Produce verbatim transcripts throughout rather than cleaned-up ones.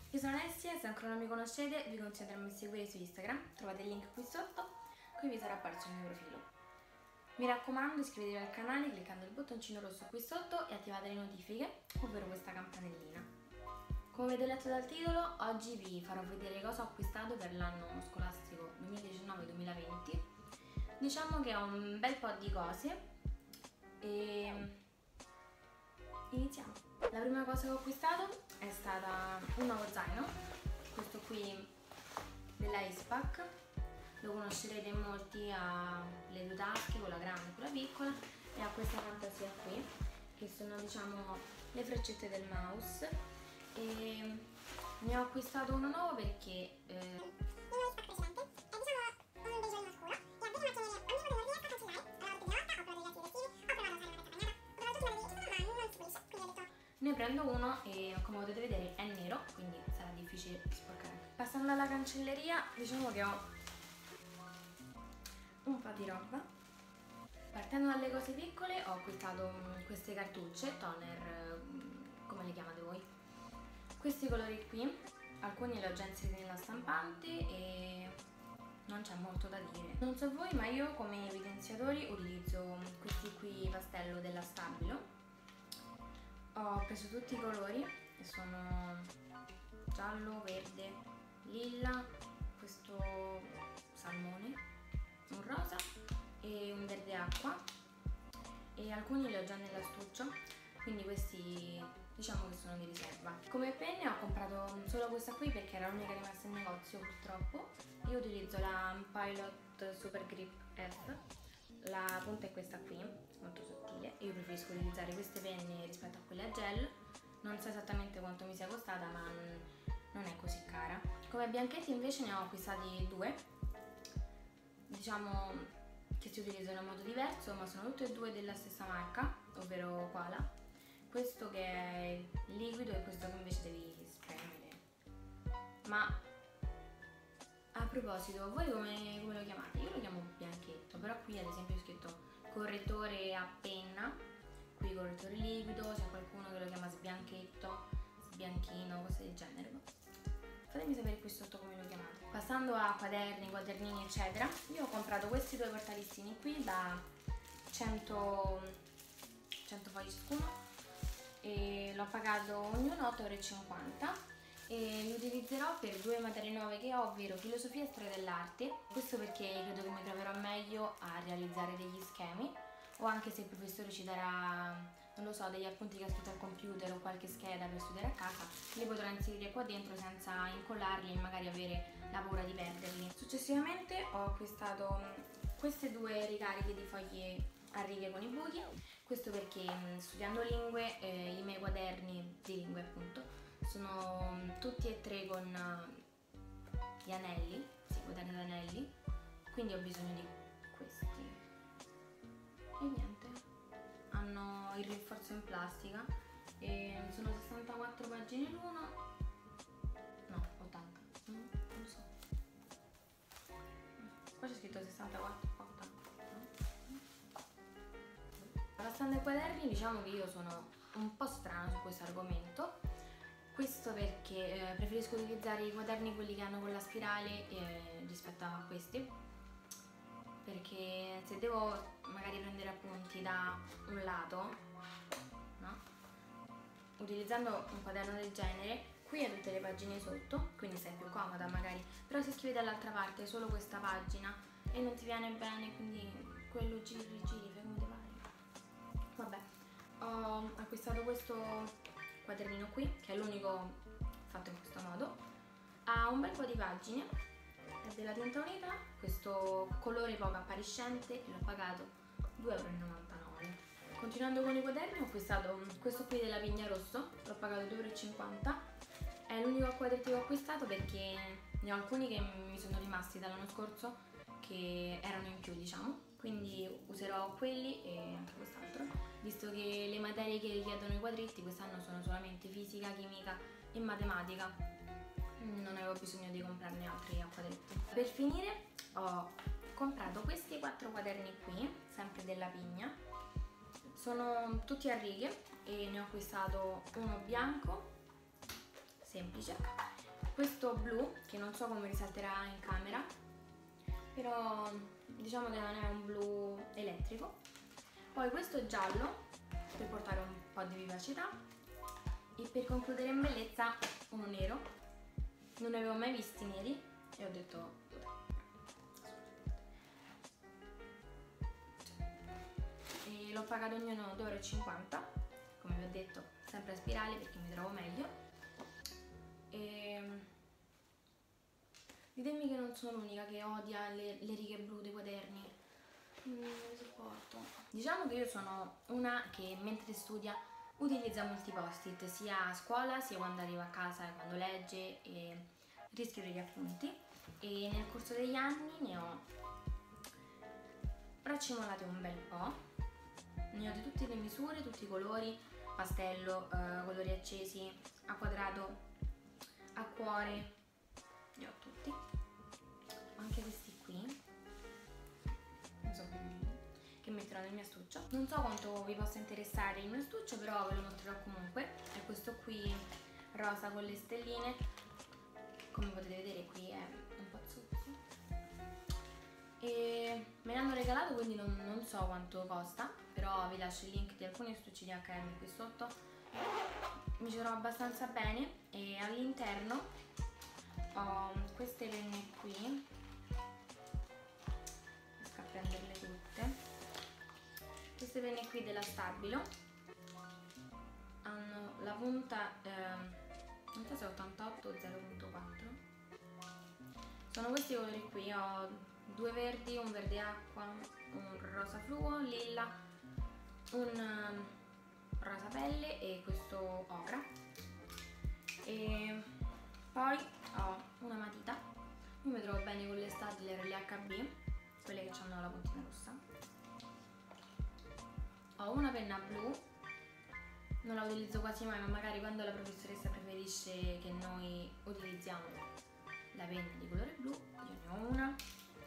Io sono Alessia, se ancora non mi conoscete vi consiglio di andarmi a seguire su Instagram, trovate il link qui sotto, qui vi sarà apparso il mio profilo. Mi raccomando, iscrivetevi al canale cliccando il bottoncino rosso qui sotto e attivate le notifiche, ovvero questa campanellina. Come avete letto dal titolo, oggi vi farò vedere cosa ho acquistato per l'anno scolastico duemiladiciannove duemilaventi. Diciamo che ho un bel po' di cose e iniziamo. La prima cosa che ho acquistato è stata un nuovo zaino, questo qui della Aespac. Lo conoscerete molti, ha le due tasche, quella grande e quella piccola, e ha questa fantasia qui, che sono diciamo le freccette del mouse. E ne ho acquistato uno nuovo perché eh, ne prendo uno e come potete vedere è nero, quindi sarà difficile sporcare. Passando alla cancelleria, diciamo che ho un po' di roba. Partendo dalle cose piccole ho acquistato queste cartucce, toner, come le chiamate voi. Questi colori qui, alcuni li ho già inseriti nella stampante e non c'è molto da dire. Non so voi, ma io come evidenziatori utilizzo questi qui pastello della Stabilo. Ho preso tutti i colori e sono giallo, verde, lilla, questo salmone, un rosa e un verde acqua, e alcuni li ho già nell'astuccio, quindi questi diciamo che sono di riserva. Come penne ho comprato solo questa qui perché era l'unica rimasta in negozio purtroppo. Io utilizzo la Pilot Super Grip F. La punta è questa qui, molto sottile, e io preferisco utilizzare queste penne rispetto a quelle a gel. Non so esattamente quanto mi sia costata, ma non è così cara. Come bianchetti invece ne ho acquistati due, diciamo che si utilizzano in modo diverso, ma sono tutte e due della stessa marca, ovvero Koala. Questo che è liquido e questo che invece devi spremere. Ma a proposito, voi come, come lo chiamate? Io lo chiamo bianchetto, però qui ad esempio ho scritto correttore a penna, qui correttore liquido, c'è qualcuno che lo chiama sbianchetto, sbianchino, cose del genere. Fatemi sapere qui sotto come lo chiamate. Passando a quaderni, quadernini eccetera, io ho comprato questi due portalistini qui da cento, cento fogli ciascuno e l'ho pagato ognuno otto e cinquanta euro. E li utilizzerò per due materie nuove che ho, ovvero filosofia e storia dell'arte. Questo perché credo che mi troverò meglio a realizzare degli schemi, o anche se il professore ci darà, non lo so, degli appunti che ha scritto al computer o qualche scheda per studiare a casa, li potrò inserire qua dentro senza incollarli e magari avere la paura di perderli. Successivamente ho acquistato queste due ricariche di fogli a righe con i buchi. Questo perché studiando lingue, eh, i miei quaderni di lingue appunto sono tutti e tre con gli anelli, sì, quaderni ad anelli, quindi ho bisogno di questi. E niente, hanno il rinforzo in plastica e sono sessantaquattro pagine l'uno, no, ottanta, non lo so. Qua c'è scritto sessantaquattro, qua ottanta. Passando ai quaderni, diciamo che io sono un po' strana su questo argomento. Questo perché eh, preferisco utilizzare i quaderni quelli che hanno con la spirale eh, rispetto a questi, perché se devo magari prendere appunti da un lato, no? Utilizzando un quaderno del genere, qui hai tutte le pagine sotto, quindi sei più comoda magari, però se scrivi dall'altra parte solo questa pagina e non ti viene bene, quindi quello giri, giri, fai come ti pare. Vabbè, ho acquistato questo quadernino qui, che è l'unico fatto in questo modo, ha un bel po' di pagine, è della Tinta Unita, questo colore poco appariscente, e l'ho pagato due e novantanove euro. Continuando con i quaderni ho acquistato questo qui della Pigna Rosso, l'ho pagato due e cinquanta euro, è l'unico quadretto che ho acquistato perché ne ho alcuni che mi sono rimasti dall'anno scorso che erano in più, diciamo, quindi userò quelli e anche quest'altro, visto che le materie che richiedono i quadretti quest'anno sono solamente fisica, chimica e matematica, non avevo bisogno di comprarne altri a quadretti. Per finire ho comprato questi quattro quaderni qui, sempre della Pigna, sono tutti a righe e ne ho acquistato uno bianco semplice questo blu che non so come risalterà in camera, però diciamo che non è un blu elettrico. Poi questo giallo per portare un po' di vivacità e per concludere in bellezza uno nero. Non ne avevo mai visti neri e ho detto e l'ho pagato ognuno due euro e cinquanta, come vi ho detto sempre a spirale perché mi trovo meglio. E ditemi che non sono l'unica che odia le, le righe blu dei quaderni, non le sopporto. Diciamo che io sono una che mentre studia utilizza molti post-it, sia a scuola sia quando arriva a casa e quando legge e riscrive gli appunti, e nel corso degli anni ne ho racimolati un bel po', ne ho di tutte le misure, tutti i colori, pastello, eh, colori accesi, a quadrato, a cuore, li ho tutti, anche questi qui, non so, che metterò nel mio astuccio. Non so quanto vi possa interessare il mio astuccio, però ve lo mostrerò comunque. È questo qui rosa con le stelline, come potete vedere qui è un po' zuzzo e me l'hanno regalato, quindi non, non so quanto costa, però vi lascio il link di alcuni astucci di acca emme qui sotto. Mi ci trovo abbastanza bene e all'interno ho queste penne qui, riesco a prenderle tutte. Queste penne qui della Stabilo hanno la punta, ehm, non so se è ottantotto o zero virgola quattro. Sono questi colori qui, ho due verdi, un verde acqua, un rosa fluo, lilla, un um, rosa pelle e questo ocra. E poi ho una matita, io mi trovo bene con le Staedtler e le acca bi, quelle che hanno la puntina rossa. Ho una penna blu, non la utilizzo quasi mai, ma magari quando la professoressa preferisce che noi utilizziamo la penna di colore blu, io ne ho una.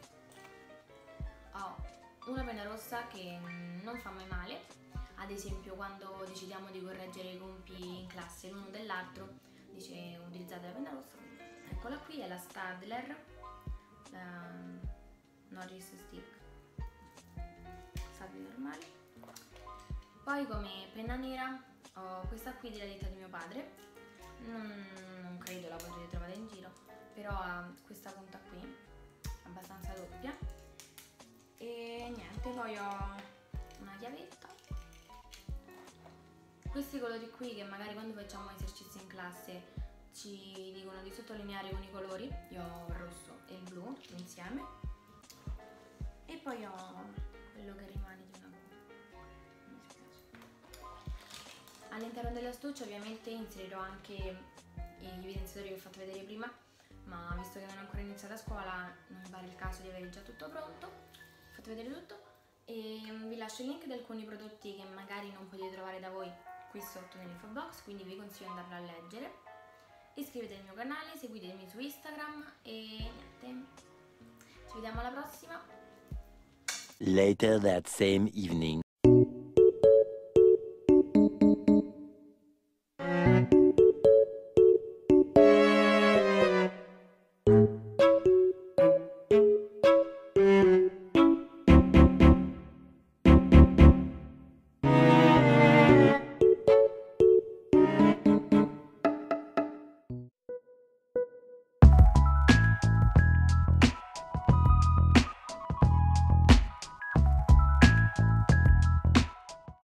Ho una penna rossa che non fa mai male, ad esempio quando decidiamo di correggere i compiti in classe l'uno dell'altro, dice utilizzate la penna rossa. Eccola qui, è la Staedtler, la Norris Stick, Staedtler normali. Poi come penna nera ho questa qui della ditta di mio padre, non, non credo la potrete trovare in giro, però ha questa punta qui, abbastanza doppia. E niente, poi ho una chiavetta, questi colori qui che magari quando facciamo esercizi in classe ci dicono di sottolineare con i colori, io ho il rosso e il blu insieme, e poi ho quello che rimane di una gomma, mi dispiace. All'interno dell'astuccio ovviamente inserirò anche gli evidenziatori che ho fatto vedere prima, ma visto che non ho ancora iniziato a scuola non mi pare il caso di avere già tutto pronto. Ho fatto vedere tutto e vi lascio il link di alcuni prodotti che magari non potete trovare da voi qui sotto nell'info box, quindi vi consiglio di andarlo a leggere. Iscrivetevi al mio canale, seguitemi su Instagram e niente, ci vediamo alla prossima. Later that same evening.